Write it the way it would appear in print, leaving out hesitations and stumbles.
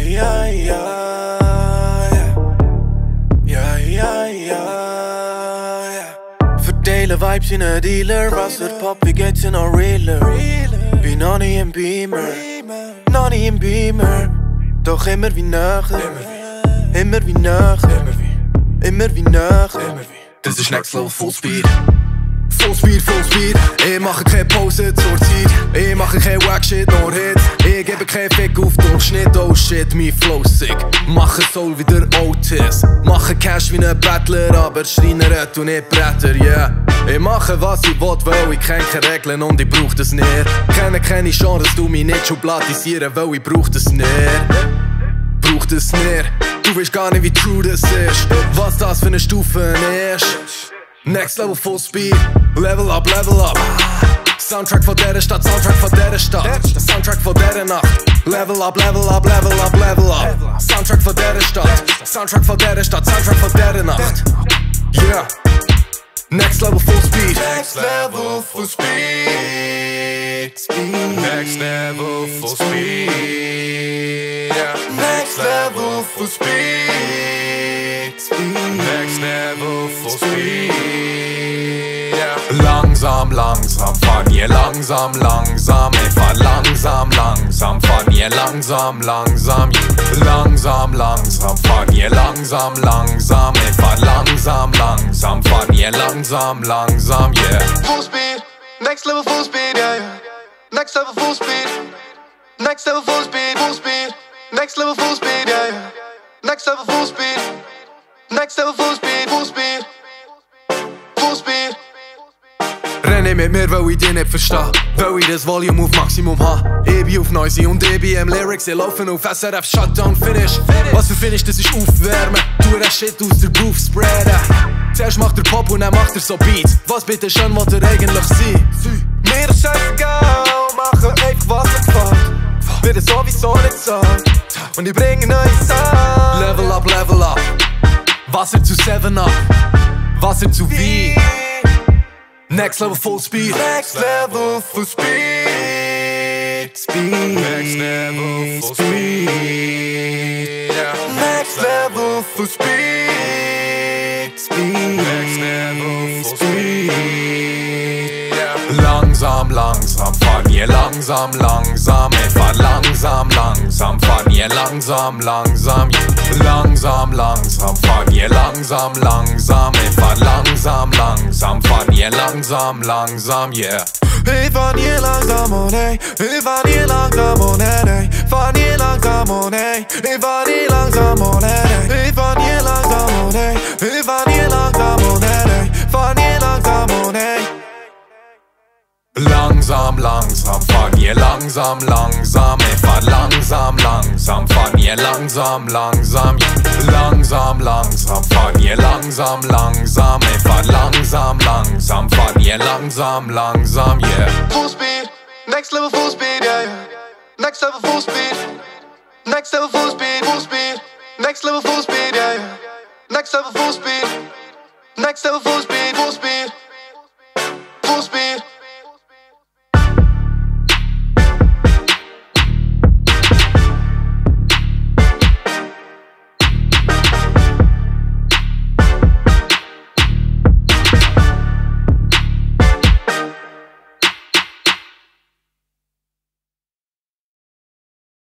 ja, ja, ja, ja, ja. Verdelen Vibes in een dealer. Was het pop, wie geht's in een realer? Bin noch nie im Beamer, noch nie im Beamer. Doch immer wie nachher, immer wie nachher, immer wie nachher. Das ist Next Level Full Speed. Full Speed, Full Speed. Ich mache keine Pause zur Zeit. Ich mache kein Wack Shit, nur Hits. Ich gebe keinen Fick auf Durchschnitt. Oh shit, mein Flow sick. Mache Soul wie der Otis. Mache Cash wie ein Battler, aber Schreiner und nicht Bretter, yeah. Ich mache was ich will, weil ich kenne keine Regeln und ich brauch das nicht. Kenne keine Genres, du mich nicht schubladisieren, weil ich brauch das nicht. Brauch das nicht. Du weißt gar nicht, wie true das ist. Was das für eine Stufe ist. Next Level Full Speed. Level up, level up. Soundtrack von dieser Stadt, Soundtrack von dieser Stadt. Soundtrack von dieser Nacht. Level up, level up, level up, level up. Soundtrack von dieser Stadt. Soundtrack von dieser Stadt, Soundtrack von dieser Nacht. Yeah. Next Level Full Speed. Next Level Full Speed. Next Level Full Speed. Next Level Full Speed. Next Level Full Speed. Langsam, langsam, fahren hier langsam, langsam. Ich fahr langsam, langsam, fahren hier langsam, langsam. Langsam, langsam, fahren hier langsam, langsam. Ich fahr langsam, langsam, fahren hier langsam, langsam, yeah. Full Speed, Next Level Full Speed, yeah, yeah. Next Level Full Speed. Next Level Full Speed, Full Speed. Next Level Full Speed, yeah, yeah. Next Level Full Speed. Next Level Full Speed, Full Speed. Full Speed. Renne mit mir, weil ich dich nicht verstehe. Weil ich das Volume auf Maximum habe. Ich bin auf Noisy und ich bin im Lyrics. Ich laufe auf SRF Shutdown Finish. Was für Finish, das ist Aufwärmen. Tu das Shit aus der Groove spreaden. Zuerst macht er Pop und dann macht er so Beats. Was bitte schön will er eigentlich sein? Mir ist scheißegal, mache einfach was mir gefällt. Wird es sowieso nicht sagen. Und ich bringe neue Sound. Level up, level up. Wasser zu 7-Up. Wasser zu Wein. Next Level Full Speed. Next Level Full Speed. Next Level Full Speed. Next Level Full Speed. Next Level Full Speed. Langsam, langsam, fahren hier langsam, langsam. Ich fahr langsam, langsam, fahren hier langsam, langsam. Langsam, langsam, fahren hier langsam, langsam. Ich fahr langsam, langsam, fahren hier langsam, langsam, yeah. Ich fahr hier langsam, oh nee. Ich fahr hier langsam, oh nee, nee. Fahr hier langsam, oh nee. Ich fahr hier langsam, oh nee, nee. Ich fahr hier langsam, oh nee. Ich fahr hier langsam, oh nee, nee. Fahr hier langsam, oh nee. Langsam, langsam, fahren hier langsam, langsam. Ich fahr langsam, langsam, fahren hier langsam, langsam. Langsam, langsam, fahren hier langsam, langsam. Ich fahr langsam, langsam, fahren hier langsam, langsam, yeah. Full Speed, Next Level Full Speed, yeah, yeah. Next Level Full Speed. Next Level Full Speed, Full Speed. Next Level Full Speed, yeah, yeah. Next Level Full Speed. Next Level Full Speed, Full Speed.